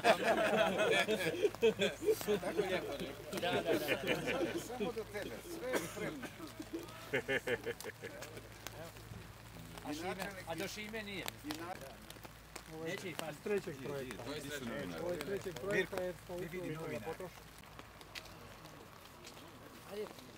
Tako lijepo rekao. Da. Samo do tebe, sve je spremno. A do Šime nije. Neće ih fast. Trećeg projekta. Ovo je trećeg projekta je po upravi potrošeno.